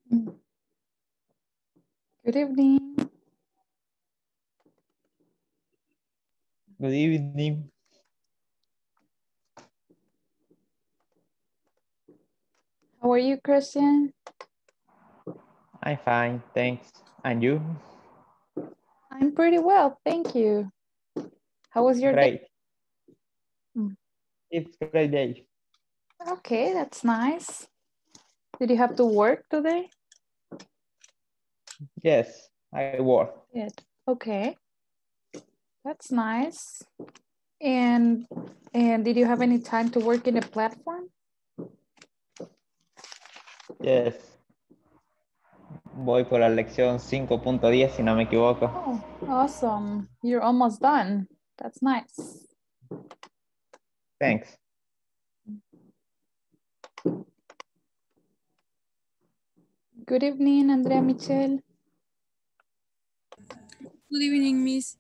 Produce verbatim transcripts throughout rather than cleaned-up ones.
Good evening. Good evening. How are you, Christian? I'm fine, thanks. And you? I'm pretty well, thank you. How was your Great. day? Mm. It's a great day. Okay, that's nice. Did you have to work today? Yes, I work. Good. Okay, that's nice. And and did you have any time to work in a platform? Yes. Voy por la lección cinco punto diez si no me equivoco. Oh, awesome. You're almost done. That's nice. Thanks. Good evening, Andrea Michelle. Good evening, Miss.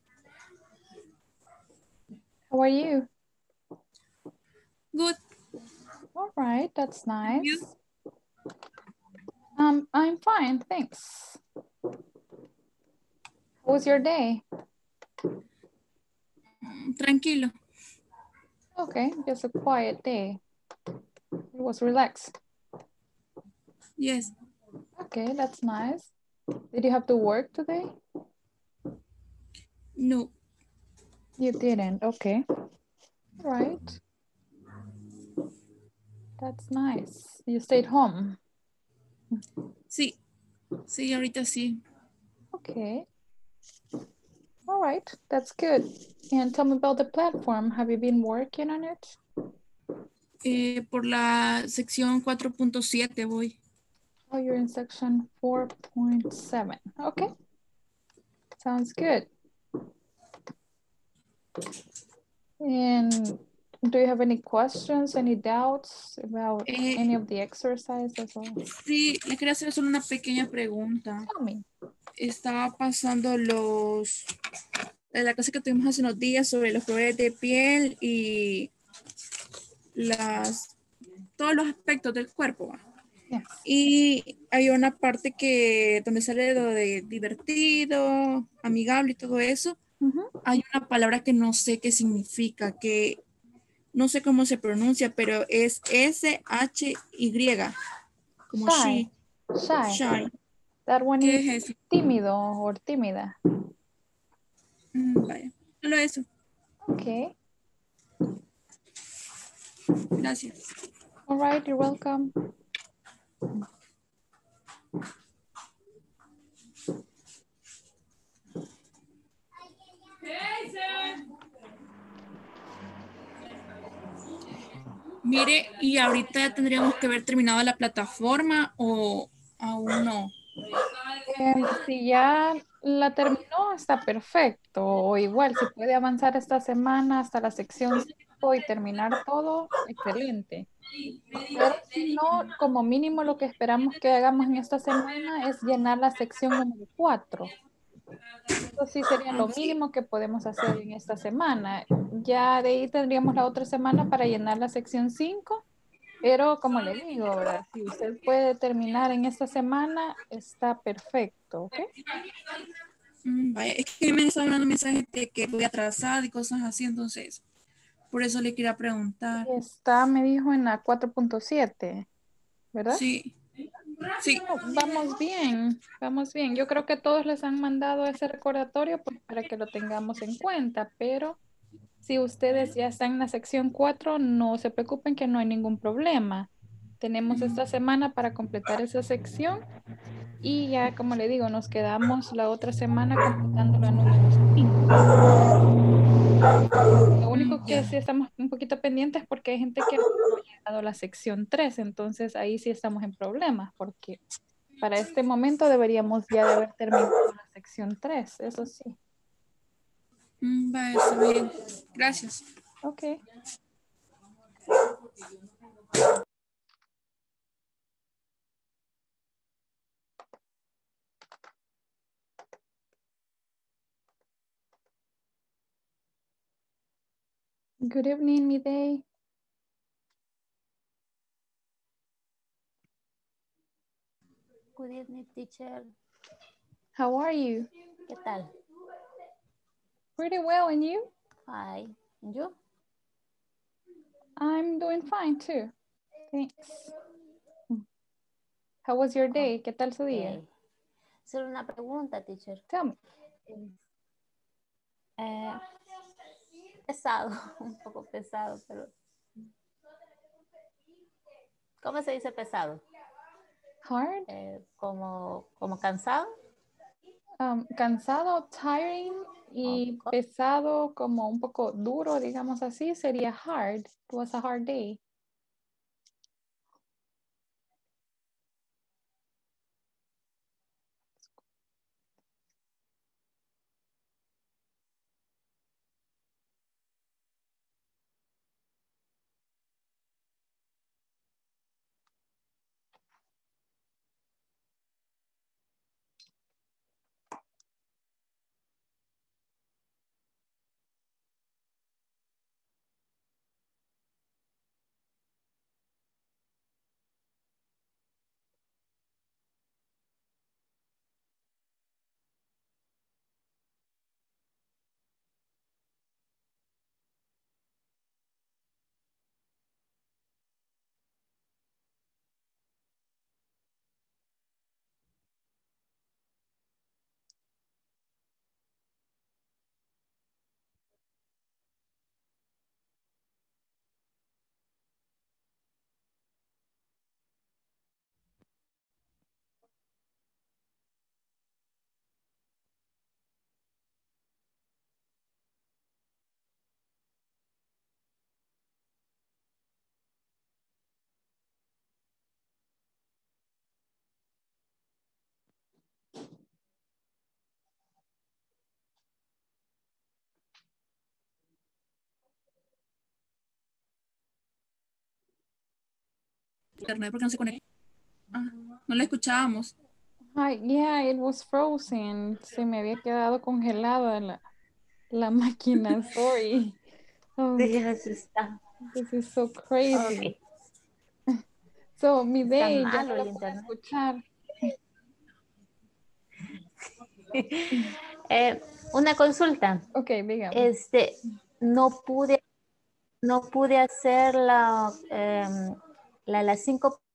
How are you? Good. All right, that's nice. You? Um, I'm fine, thanks. How was your day? Tranquilo. Okay, just a quiet day. It was relaxed. Yes. Okay, that's nice. Did you have to work today? No. You didn't, okay. All right. That's nice. You stayed home. Sí. Sí, ahorita sí. Okay. All right, that's good. And tell me about the platform. Have you been working on it? Eh, por la sección cuatro punto siete voy. Oh, you're in section four point seven. Okay, sounds good. And do you have any questions, any doubts about Eh, any of the exercises? Or... sí, le quería hacer solo una pequeña pregunta. Tell me. Estaba pasando los de la clase que tuvimos hace unos días sobre los colores de piel y las todos los aspectos del cuerpo. Yes. Y hay una parte que donde sale lo de divertido, amigable y todo eso. Uh-huh. Hay una palabra que no sé qué significa, que no sé cómo se pronuncia, pero es S H Y, como Shy. she, Shy. shy. That one ¿Qué is es eso? tímido or tímida. Mm, vaya, solo eso. Okay. Gracias. All right, you're welcome. Mire, y ahorita ya tendríamos que haber terminado la plataforma o aún no. Em, si ya la terminó, está perfecto. O igual, si puede avanzar esta semana hasta la sección cinco y terminar todo, excelente. Pero si no, como mínimo lo que esperamos que hagamos en esta semana es llenar la sección número cuatro. Eso sí sería Ah, lo sí. mínimo que podemos hacer en esta semana. Ya de ahí tendríamos la otra semana para llenar la sección cinco. Pero como le digo, ¿verdad? Si usted puede terminar en esta semana, está perfecto, ¿ok? Mm, vaya, es que me están dando mensajes de que voy atrasada y cosas así, entonces por eso le quería preguntar. Está, me dijo, en la cuatro punto siete, ¿verdad? Sí, sí. Oh, vamos bien, vamos bien. Yo creo que todos les han mandado ese recordatorio pues, para que lo tengamos en cuenta, pero si ustedes ya están en la sección cuatro, no se preocupen que no hay ningún problema. Tenemos esta semana para completar esa sección y ya, como le digo, nos quedamos la otra semana completando la número cinco. Lo único Mm, que ya. sí estamos un poquito pendientes porque hay gente que no ha llegado a la sección tres, entonces ahí sí estamos en problemas porque para este momento deberíamos ya de haber terminado la sección tres, eso sí. Mm, vaya, está bien. Gracias. Ok. Good evening, mi day. Good evening, teacher. How are you? ¿Qué tal? Pretty well, and you? Hi. And you? I'm doing fine too. Thanks. How was your day? ¿Qué tal su día? Okay. Solo una pregunta, teacher. Tell me. Eh, pesado, un poco pesado, pero... ¿Cómo se dice pesado? Hard? Eh, como, como cansado. Um, cansado, tiring, y Ok. pesado, como un poco duro, digamos así, sería hard. It was a hard day. Internet porque no se conecta. Ah, no la escuchábamos. Hi, yeah, it was frozen. Se me había quedado congelada la, la máquina. Sorry. Oh, Sí, así está. this is so crazy. Ok. So, mi Está day, ya no malo la el puedo internet. escuchar. Eh, una consulta. Ok, dígame. Este, no pude, no pude hacer la, em, la, las cinco